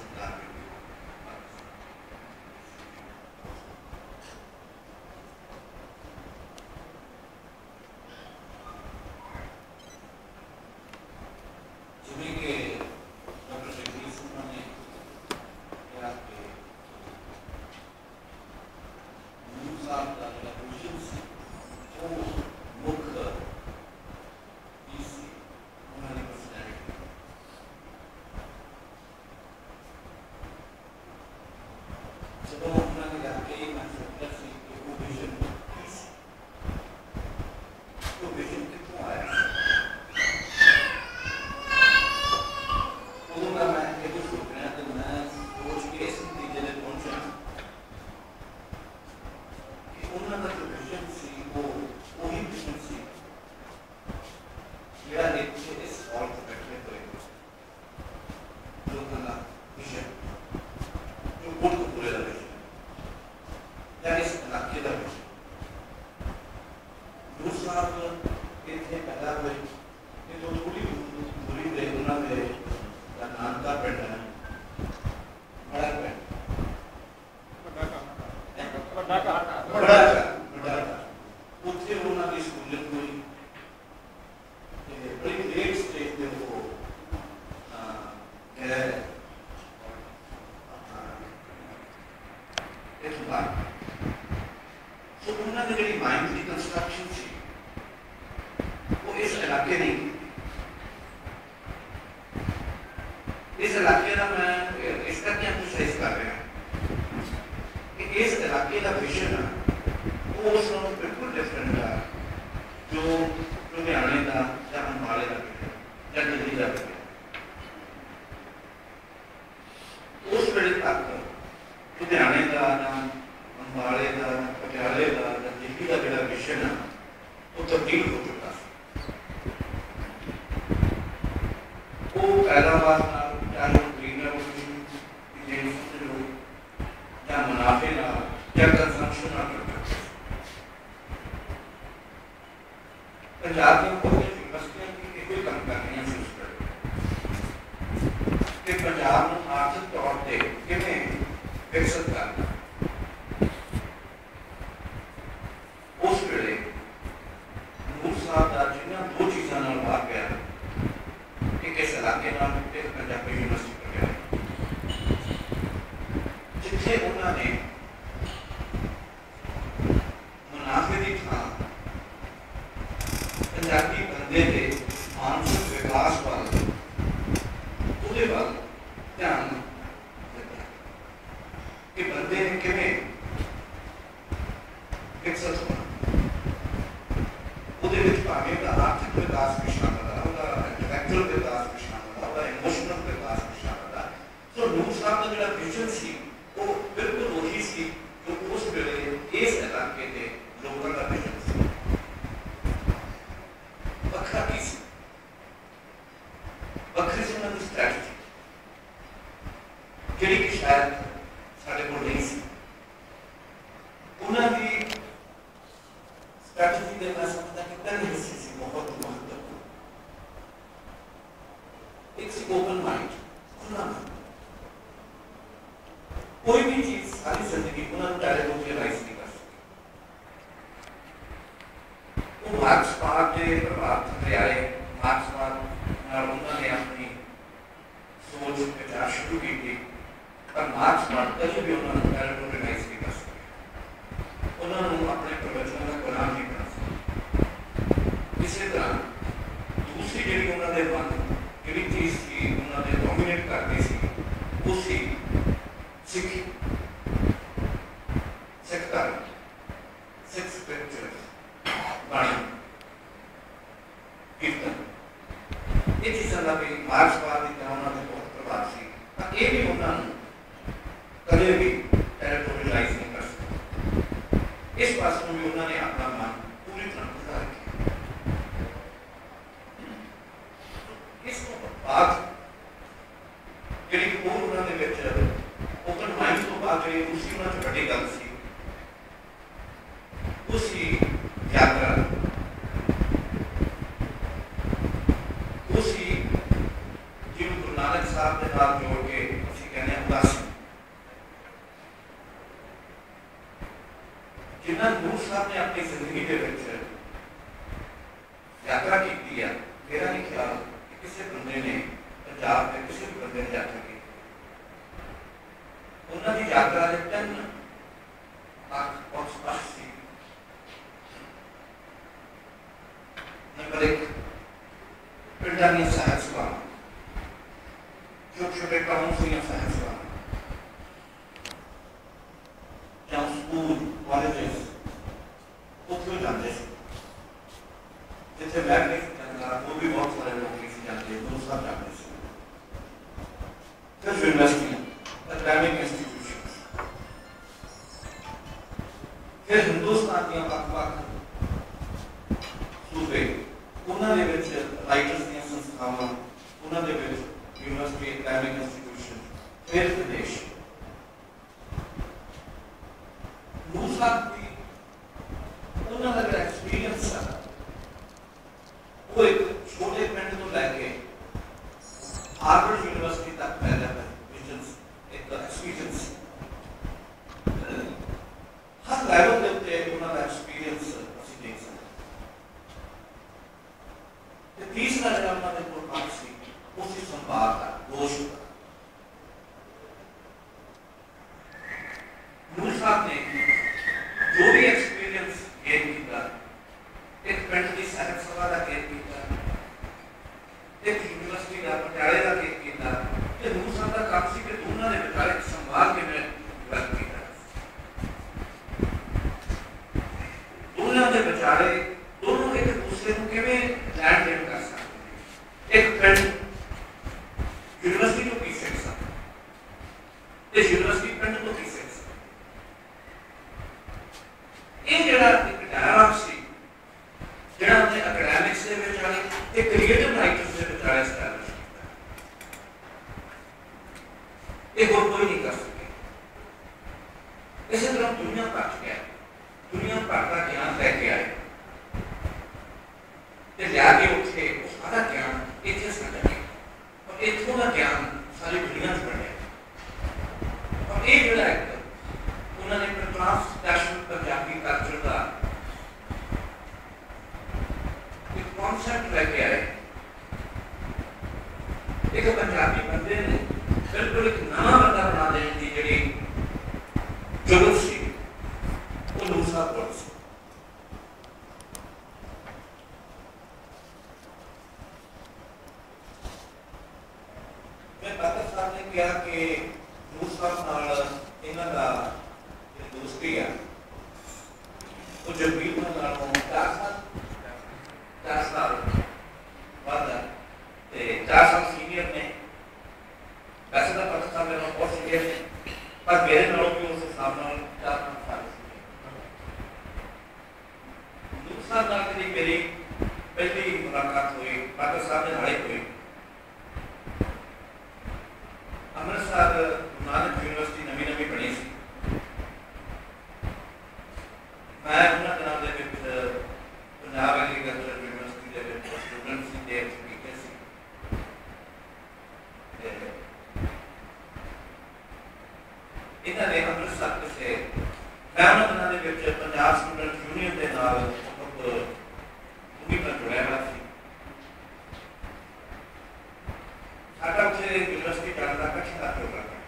साहब के नाल जोड़ के ਅਸੀਂ ਕਹਿੰਦੇ ਹੁੰਦਾ ਸੀ जिन्होंने गुरु साहब ने अपनी जिंदगी के यात्रा की है। मेरा नहीं ख्याल कि किसी बंदे ने पंजाब में किसी भी बंदे ने यात्रा की उन्होंने यात्रा के 3 स्पष्ट सी। नंबर 1 पिंडां दी सैर सभावां, छोटे छोटे टाउन दी सैर सभावां ਜਾਂ ਸਕੂਲ ਕਾਲਜਸ ਉੱਥੇ ਜਾਂਦੇ ਸੀ ਜਿੱਥੇ ਮੈਂ ਨਹੀਂ ਜਾਂਦਾ ਉਹ ਵੀ ਬਹੁਤ ਸਾਰੇ ਲੋਕ ਨਹੀਂ ਸੀ ਜਾਂਦੇ, ਦੋਸਤ ਸਾਹਿਬ ਜਾਂਦੇ ਸੀ। ਫਿਰ ਯੂਨੀਵਰਸਿਟੀ ਅਕੈਡਮਿਕ ਇੰਸਟੀਟਿਊਸ਼ਨ, ਫਿਰ ਹਿੰਦੁਸਤਾਨ ਦੀਆਂ ਵੱਖ-ਵੱਖ ਸੂਬੇ ਉਹਨਾਂ ਦੇ ਵਿੱਚ ਰਾਈਟਰਸ ਦੀਆਂ ਸੰਸਥਾਵਾਂ, ਉਹਨਾਂ ਦੇ ਵਿੱਚ ਯੂਨੀਵਰਸਿਟੀ ਅਕੈਡਮਿਕ ਇੰਸਟੀਟਿਊਸ਼ਨ, ਫਿਰ ਵਿਦੇਸ਼। गुरु साहब की उन्होंने जो एक्सपीरियंस है वो एक छोटे पिंड तो लैके हार्वर्ड यूनिवर्सिटी तक फैला है। एक एक्सपीरियंस हर लैवल के उत्ते उन्होंने एक्सपीरियंस असीं देख सकते। तीसरा जो उन्होंने कोल पक्ष सी उसकी संवाद का गोश का गुरु साहब ने जो भी एक्सपीरियंस गेन किया, एक पिंड की सैर सभा का गेन किया, एक यूनिवर्सिटी का पटियाले का गेन किया, ये गुरु साहब का काम सी कि दोनों ने विचार एक संवाद के में डेवलप किया। दोनों ने विचारे दोनों एक दूसरे को किवें लैंड देन कर सकते हैं। एक पिंड यूनिवर्सिटी को की सीख सकता, इस यूनिवर्सिटी पिंड को की सीख सकता। ये जरा एक डायलॉग सी जरा अपने एकेडमिक्स के विचारे एक क्रिएटिव राइटर्स के विचारे स्टैब्लिश किया। ये और कोई नहीं कर सके। इसी तरह दुनिया भर गया, दुनिया भर का ज्ञान लेके आए, लिया उठे वो सारा ज्ञान इतने साझा किया और इतों का ज्ञान सारी दुनिया से बढ़िया। और ये जरा उन्होंने ट्रांसनेशनल पंजाबी कल्चर का एक कॉन्सेप्ट लेके आए। एक पंजाबी बंदे ने बिल्कुल एक नवा बंदा बना देने की जी जरूरत सी वो गुरु साहब कोल सी। मैं पातर साहब ने कहा कि गुरु साहब नाल इन्हां दा दोस्ती है तो जगबीर नालों 4 साल बाद 4 साल सीनियर ने। वैसे तो पातर साहब मेरे बहुत सीनियर ने पर मेरे नालों भी उस हिसाब नाल 4-5 साल गुरु साहब नाल मेरी पहली मुलाकात हुई पातर साहब ने नाले हुई अमृतसर नानक यूनिवर्सिटी नवी बनी सी। मैं उन्होंने दिनों के पंजाब एग्रीकल्चर यूनिवर्सिटी के स्टूडेंट से स्पीकर से इन्होंने अमृतसर से मैं उन्होंने दिनों के पंजाब स्टूडेंट यूनियन के नाल पूरी तरह जुड़िया हुआ सी। साडा उत्थे यूनिवर्सिटी जाने का इकट्ठा प्रोग्राम है।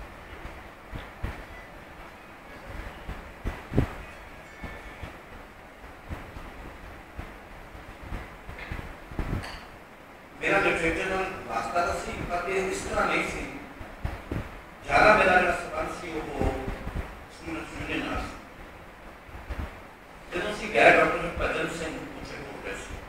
मेरा लिटरेचर नाल वास्ता तो सी पर इस तरह नहीं सी। ज़्यादा मेरा जो संबंध सी वो स्टूडेंट यूनियन नाल सी। जदों सी गए डॉक्टर भजन सिंह उत्थे बोल रहे सी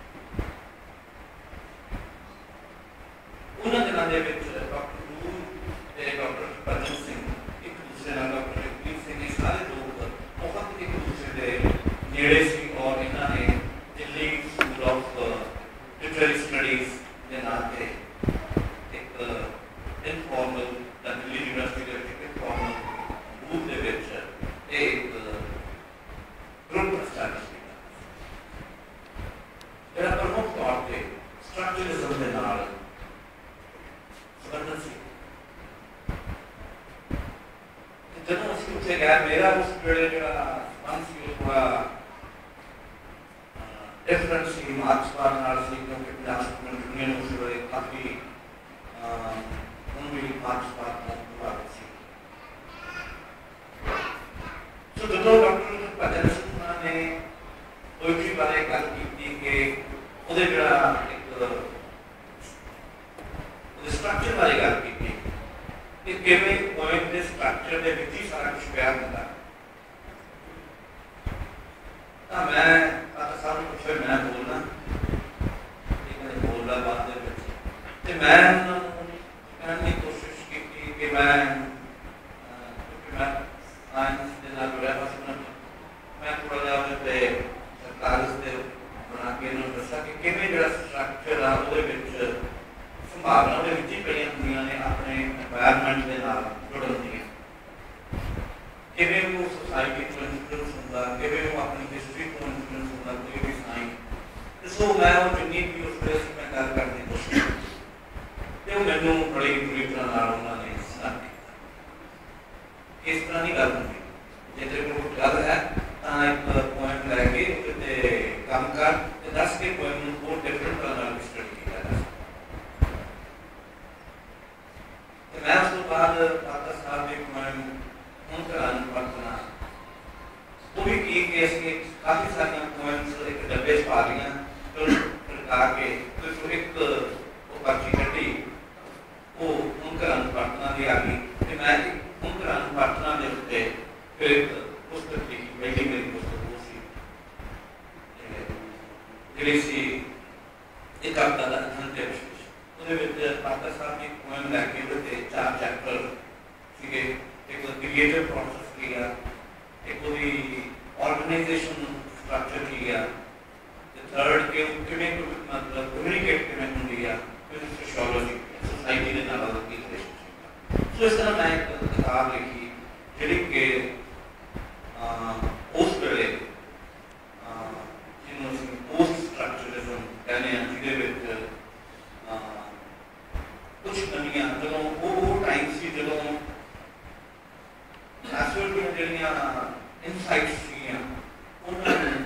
उन्होंने दिनों के डॉक्टर नूर ते डॉक्टर भजन सिंह एक दूसरे नाल डॉक्टर जगबीर सिंह ये सारे लोग बहुत एक दूसरे के नेड़े सी। और इन्होंने Delhi school of literary studies के नाम से एक इनफॉर्मल दिल्ली यूनिवर्सिटी के इनफॉर्मल ग्रुप के एक ग्रुप एस्टैब्लिश किया जिहड़ा प्रमुख तौर पर स्ट्रक्चरलिज्म के नाल संबंधित सी। जब उसके उत्थे गया मेरा उस वेले जिहड़ा मन सी वो थोड़ा डिफरेंट सी मार्क्सवाद नाल सी क्योंकि पंजाब स्टूडेंट यूनियन उस वेले काफ़ी उन भी मार्क्सवाद नाल प्रभावित सी। तो जो डॉक्टर भजन सिंह ने पोइट्री बारे गल की कि ਉਹਦੇ ਜਿਹੜਾ ਇੱਕ ਉਹਦੇ ਸਟਰਕਚਰ ਬਾਰੇ ਗੱਲ ਕੀਤੀ ਕਿ ਕਿਵੇਂ ਪੋਇਮ ਦੇ ਸਟਰਕਚਰ ਦੇ ਵਿੱਚ ਹੀ ਸਾਰਾ ਕੁਝ ਪਿਆ ਹੁੰਦਾ। ਤਾਂ ਮੈਂ ਤਾਂ ਸਭ ਨੂੰ ਪੁੱਛਿਆ ਮੈਂ ਬੋਲਣਾ ਇਹ ਬੋਲਦਾ ਬਾਅਦ ਦੇ ਵਿੱਚ ਤੇ ਮੈਂ ਉਹਨਾਂ ਨੂੰ ਕਹਿਣ ਦੀ ਕੋਸ਼ਿਸ਼ ਕੀਤੀ ਕਿ ਮੈਂ ਸਾਇੰਸ ਦੇ ਨਾਲ ਜੁੜਿਆ ਹੋਇਆ ਸੀ ਮੈਂ ਥੋੜ੍ਹਾ ਜਿਹਾ ਉਹਦੇ 'ਤੇ ਕਾਗਜ਼ 'ਤੇ बना के दसा कि किमें जिहड़ा स्ट्रक्चर आ ਉਹਦੇ ਵਿੱਚ ਸੰਭਾਵਨਾ ਉਹਦੇ ਵਿੱਚ ਹੀ ਪਈਆਂ ਹੁੰਦੀਆਂ ਨੇ ਆਪਣੇ এনवायरमेंट ਦੇ ਨਾਲ ਜੁੜਨ ਦੀਆਂ ਕਿਵੇਂ ਉਹ ਸੋਸਾਇਟੀ ਤੋਂ ਇਨਫਲੂਐਂਸ ਹੁੰਦਾ ਕਿਵੇਂ ਉਹ ਆਪਣੀ ਹਿਸਟਰੀ ਤੋਂ ਇਨਫਲੂਐਂਸ ਹੁੰਦਾ ਕੋਈ ਵੀ ਸਾਇੰਸ ਤੇ ਸੋ ਮੈਂ ਉਹ ਜਿੰਨੀ ਵੀ ਉਸ ਦੇ ਮੈਂ ਗੱਲ ਕਰਨ ਦੀ ਕੋਸ਼ਿਸ਼ ਤੇ ਉਹ ਮੈਨੂੰ ਬੜੀ ਬੁਰੀ ਤਰ੍ਹਾਂ ਨਾਲ ਉਹਨਾਂ ਨੇ ਸੁਣਾ ਦਿੱਤਾ ਇਸ ਤਰ੍ਹਾਂ ਦੀ ਗੱਲ ਹੁੰਦੀ ਜੇ ਤੇਰੇ ਕੋਲ ਗੱਲ ਹੈ ਤਾਂ ਇੱਕ ਪੁਆਇੰਟ ਲੈ ਕੇ ਤੇ काम कर तो 10 के पोएम को डिफरेंट तरह से स्टडी किया था। तो मैं उसके बाद पाता साहब एक पोएम उनका अनुभव वो भी की कि इसके काफ़ी सारी पोएम्स एक डब्बे पा लिया तो लगा के तो एक वो पर्ची कटी वो उनका अनुभव दी आ गई तो मैं उनका अनुभव दे उत्ते फिर पुस्तक लिखी पहली मेरी पुस्तक ਜਿਹੜੀ ਸੀ ਇੱਕ ਕਵਿਤਾ ਦਾ ਅਧਿਐਨ ਦੇ ਵਿਸ਼ੇਸ਼ ਉਹਦੇ ਵਿੱਚ ਪਾਤਰ ਸਾਹਿਬ ਨੇ ਪੋਇਮ ਲੈ ਕੇ ਉਹਦੇ 4 ਚੈਪਟਰ ਸੀਗੇ ਇੱਕ ਕ੍ਰੀਏਟਿਵ ਪ੍ਰੋਸੈਸ ਕੀਆ ਇੱਕ ਉਹਦੀ ਆਰਗੇਨਾਈਜੇਸ਼ਨ ਸਟਰਕਚਰ ਕੀਆ ਤੇ ਥਰਡ ਕਿ ਉਹ ਕਿਵੇਂ ਮਤਲਬ ਕਮਿਊਨੀਕੇਟ ਕਿਵੇਂ ਹੁੰਦੀ ਆ ਫਿਰ ਸੋਸ਼ੀਓਲੋਜੀ ਸੋਸਾਇਟੀ ਦੇ ਨਾਲ ਉਹਦਾ ਕੀ ਰਿਲੇਸ਼ਨਸ਼ਿਪ ਸੋ ਇਸ ਤਰ੍ਹਾਂ ਮੈਂ ਇੱਕ ਕਿਤਾਬ ਲਿਖੀ ਜਿਹੜੀ ਕਿ ਉਸ ਵੇਲੇ पोस्ट स्ट्रक्चरलिज्म कहने ਜਿਹਦੇ ਵਿੱਚ ਕੁਝ ਕਮੀਆਂ ਜਦੋਂ ਉਹ ਟਾਈਮ ਸੀ ਜਦੋਂ ਨੈਚੁਰਲ ਦੀਆਂ ਜਿਹੜੀਆਂ ਇਨਸਾਈਟਸ ਸੀਗੀਆਂ ਉਹਨਾਂ ਨੂੰ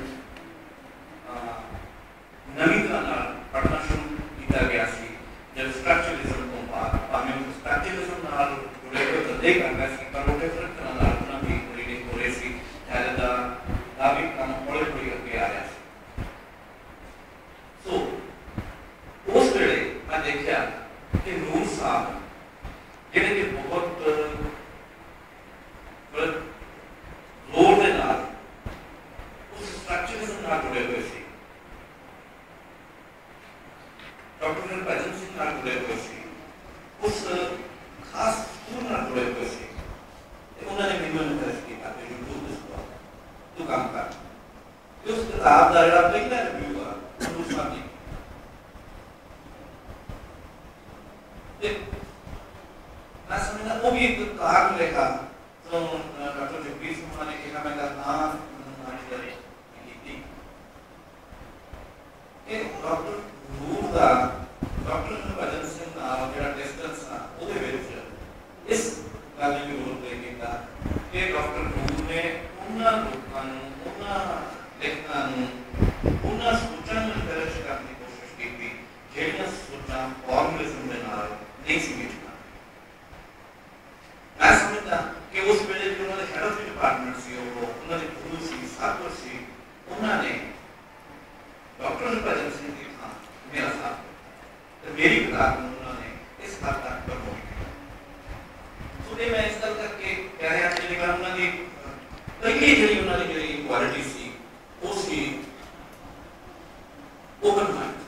ਨਵੀਂ ਤਰ੍ਹਾਂ ਨਾਲ ਪੜ੍ਹਨਾ ਸ਼ੁਰੂ ਕੀਤਾ ਗਿਆ ਸੀ ਜਦ ਸਟਰਕਚਰਲਿਜ਼ਮ ਤੋਂ ਬਾਅਦ ਭਾਵੇਂ ਉਹ ਸਟਰਕਚਰਲਿਜ਼ਮ ਨਾਲ ਜੁੜੇ ਹੋਏ ਧੰਦੇ ਕਰਦਾ ਸੀ ਪਰ ਉਹ ਡਿਫਰੈਂਟ ਤਰ੍ਹਾਂ ਨਾਲ ਉਹਨਾਂ ਦੀ ਰੀਡਿੰਗ ਹੋ ਰਹੀ ਸੀ ਦਾ ਵੀ ਕੰਮ ਹੌਲੀ ਹੌਲੀ ਅੱਗੇ ਆ ਰਿਹਾ ਸੀ। तो उस वेले मैं देखा कि नूर साहब जिहड़े कि बहुत जोर के नाल उस स्ट्रक्चरलिज्म नाल जुड़े हुए सी डॉक्टर भजन सिंह नाल जुड़े हुए सी उस खास स्कूल नाल जुड़े हुए सी ते उन्होंने मैनूं इनकरेज किया कि तू काम कर उस किताब का जिहड़ा पहला रिव्यू आ मैं समझना वो भी एक कारण लेगा तो डॉक्टर जगदीश सिंह ने कहा मैं कहा डॉक्टर नूर का डॉक्टर भजन सिंह नाल जो डिस्टेंस आ ਉਹਦੇ ਵਿੱਚ ਇਸ ਗੱਲ ਨੂੰ ਜ਼ਰੂਰ ਦੇ ਕੀਤਾ ਕਿ ਡਾਕਟਰ ਨੂਰ ਨੇ ਉਹਨਾਂ ਲੋਕਾਂ ਨੂੰ ਉਹਨਾਂ ਲੇਖਕਾਂ ਨੂੰ ਉਹਨਾਂ ਸੋਚਾਂ ਨੂੰ ਇਨਕਰੇਜ ਕਰਨ ਦੀ ਕੋਸ਼ਿਸ਼ ਕੀਤੀ ਜਿਹੜੀਆਂ ਸੋਚਾਂ ਫਾਰਮਲਿਜ਼ਮ ਦੇ ਨਾਲ ਨਹੀਂ ਸੀ ਮਿਲਣਾ। ਮੈਂ ਸਮਝਦਾ ਕਿ ਉਸ ਵੇਲੇ ਜੋ ਉਹਨਾਂ ਦੇ ਹੈਡ ਆਫ ਡਿਪਾਰਟਮੈਂਟ ਸੀ ਉਹਨਾਂ ਦੇ ਗੁਰੂ ਸੀ ਸਭ ਕੁਝ ਸੀ ਉਹਨਾਂ ਨੇ ਡਾਕਟਰ ਭਜਨ ਸਿੰਘ ਦੀ ਥਾਂ ਮੇਰਾ ਸਾਥ ਤੇ ਮੇਰੀ ਕਿਤਾਬ ਨੂੰ ਉਹਨਾਂ ਨੇ ਇਸ ਹੱਦ ਤੱਕ ਪ੍ਰਮੋਟ ਕੀਤਾ। ਸੋ ਇਹ ਮੈਂ ਇਸ ਗੱਲ ਕਰਕੇ ਕਹਿ ਰਿਹਾ ਕਿ ਜਿਹੜਾ ਉਹਨਾਂ ਦੀ ਪਹਿਲੀ ਜਿਹੜੀ ਉਹਨਾਂ ਦੀ ਜਿਹੜੀ ਕੁਆਲਿਟੀ ਸੀ ਉਹ ਸੀ ओपन माइंड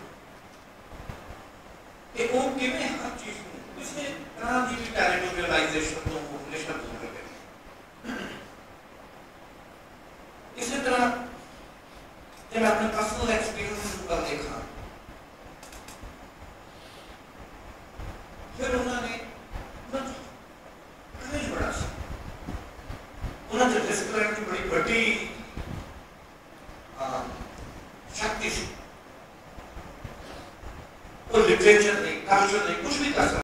कि वो किमें हर चीज को इसमें तरह की भी कैरेक्टराइजेशन तो हमेशा दूर रखे इसी तरह जब मैं अपने पर्सनल एक्सपीरियंस पर देखा फिर उन्होंने करेज बड़ा सा उन्होंने डिस्क्राइब की बड़ी बड़ी शक्ति सी लिटरेचर नहीं, कल्चर नहीं, कुछ भी कर सकते।